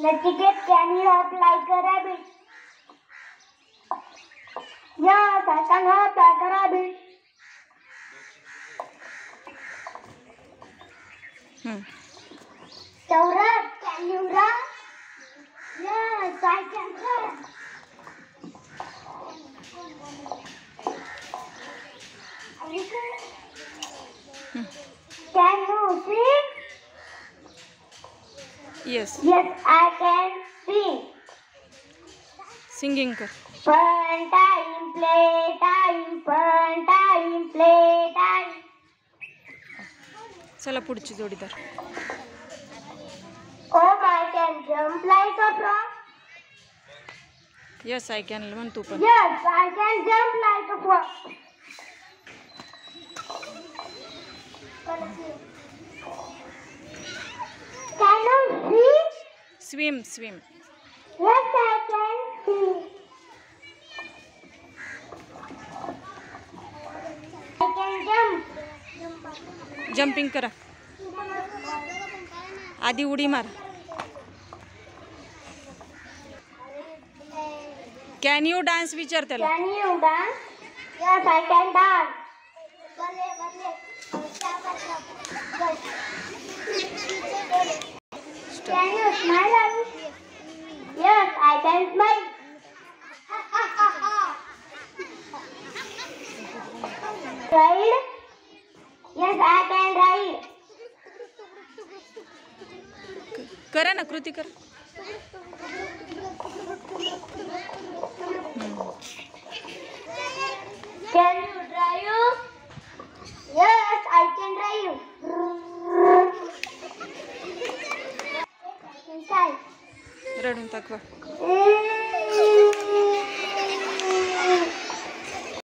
Netiquette, can you hop like a rabbit? Yes, I can hop like a rabbit. Saurabh, can you run? Yes, I can run. Can you sing? Yes. Yes, I can sing. Singing कर. Fun time, play time, fun time, play time. चला पुढची जोडीदार. Oh, I can jump like a frog. Yes, I can. म्हण तू पण. Yes, I can jump like a frog. Can you see? Swim, swim. Yes, I can see. I can jump. Jumping करा. आधी उडी मार. कॅन यू डान्स विचार त्याला. Can you dance? Yes, I can dance. Can you smile at me? Yes, I can smile. Ride? Yes, I can ride. करा ना कृती कर. Can you drive? Yes, I can drive. Inside. रडून दाखवा.